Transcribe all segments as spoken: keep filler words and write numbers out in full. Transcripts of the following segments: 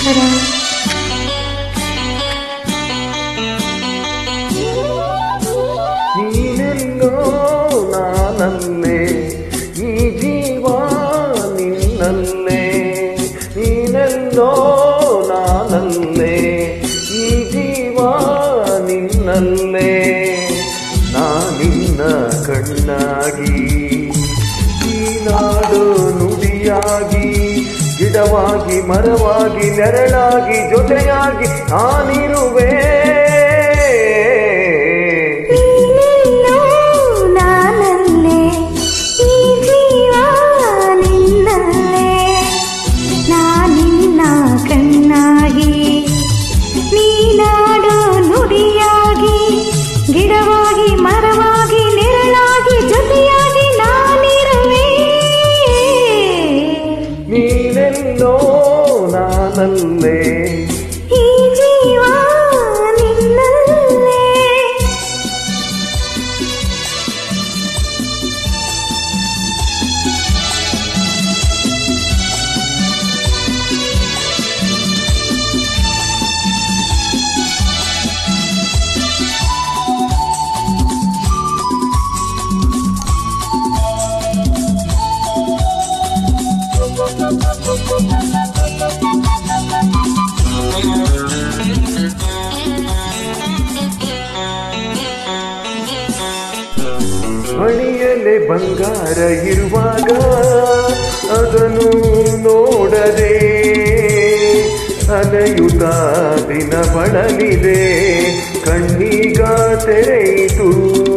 ಶಂಕರ. ನೀನೆಲ್ಲೋ ನಾನಲ್ಲೇ, ಈ ಜೀವ ನಿನ್ನಲ್ಲೇ. ನೀನೆಲ್ಲೋ ನಾನಲ್ಲೇ, ಈ ಜೀವ ನಿನ್ನಲ್ಲೇ. ನಾನಿನ್ನ ಕಣ್ಣಾಗಿ, ಈ ನಾಡು ನುಡಿಯಾಗಿ, ಗಿಡವಾಗಿ ಮರವಾಗಿ ನೆರಳಾಗಿ ಜೊತೆಯಾಗಿ ನಾನಿರುವೆ. ಗಿಡವಾಗಿ ಮರವಾಗಿ ನೆರಳಾಗಿ ಜೊತೆಯಾಗಿ ನಾನಿರುವೆ. ನೀನೆಲ್ಲೋ ನಾನಲ್ಲೇ, ಈ ಜೀವ ನಿನ್ನಲ್ಲೇ. ಮಣಿಯಲೆ ಬಂಗಾರ ಇರುವಾಗ ಅದನ್ನು ನೋಡದೆ ಅಲೆಯುತ್ತ ದಿನ ಬಳಲಿದೆ, ಕಣ್ಣೀಗ ತೆರೆಯಿತು.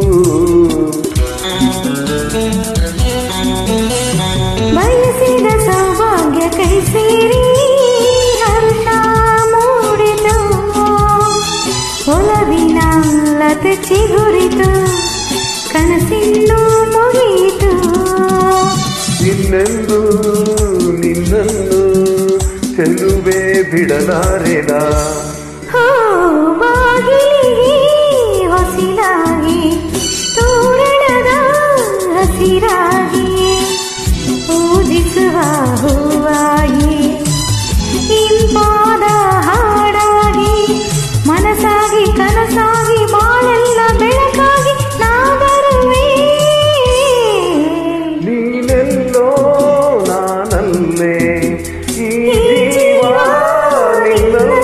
ಬಯಸಿದ ಸೌಭಾಗ್ಯ ಕೈ ಸೇರಿ ಹರ್ಷ ಮೂಡಿತು, ಒಲವಿನ ಲತೆ ಚಿಗುರಿತು, ಕನಸಿನ್ನು ಮುಗಿಯಿತು. ನಿನ್ನೆಂದು ನಿನ್ನನ್ನು ಚೆಲ್ಲುವೆ ಬಿಡಲಾರೆನ. ಹೋ ಬಾಗಿಲಿಗೆ ಹೊಸಿಲಾಗಿ, ತೋರಣದ ಹಸಿರಾಗಿ, ಪೂಜಿಸುವ ಹೂವಾಗಿ, ಇಂಪಾದ ಹಾಡಾಗಿ, ಮನಸಾಗಿ ಕನಸಾಗಿ ಬಾಳೆಲ್ಲ ಬೆಳಕಾಗಿ ನಾ ಬರುವೆ. ನೀನೆಲ್ಲೋ ನಾನಲ್ಲೇ, ಈ ಜೀವ ನಿನ್ನಲ್ಲೇ.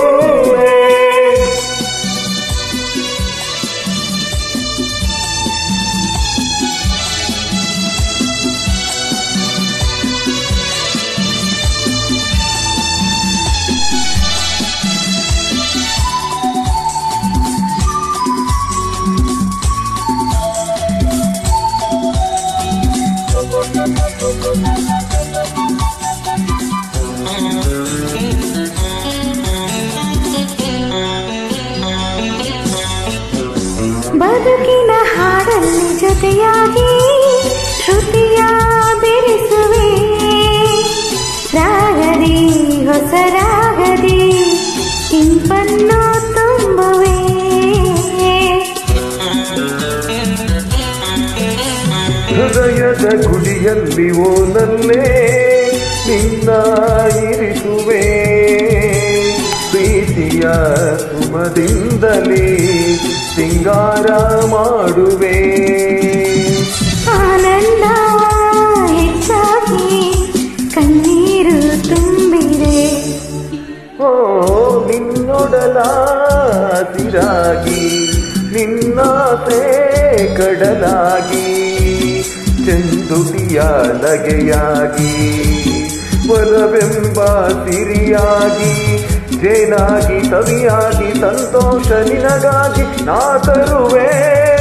ಬದುಕಿನ ಹಾಡಲ್ಲಿ ಜೊತೆಯಾಗಿ ಶ್ರುತಿಯ ಬೆರೆಸುವೆ, ರಾಗದಿ ಹೊಸ ರಾಗದಿ ಇಂಪನ್ನು ತುಂಬುವೆ. ಹೃದಯದ ಗುಡಿಯಲ್ಲಿ ಓನಲ್ಲೇ ನಿನ್ನ ಇರಿಸುವೆ, ಪ್ರೀತಿಯ ಸುಮದಿಂದಲೇ ಸಿಂಗಾರ ಮಾಡುವೆ. ಆನಂದ ಹೆಚ್ಚಾಗಿ ಕಣ್ಣೀರು ತುಂಬಿದೆ, ಓ ನಿನ್ನೊಡಲ ಹಸಿರಾಗಿ, ನಿನ್ನಾಸೆ ಕಡಲಾಗಿ, ಚೆಂದುಟಿಯ ನಗೆಯಾಗಿ, ಒಲವೆಂಬ ಸಿರಿಯಾಗಿ, ಜೇನಾಗಿ ಸವಿಯಾಗಿ ಸಂತೋಷ ನಿನಗಾಗಿ ನಾ ತರುವೆ.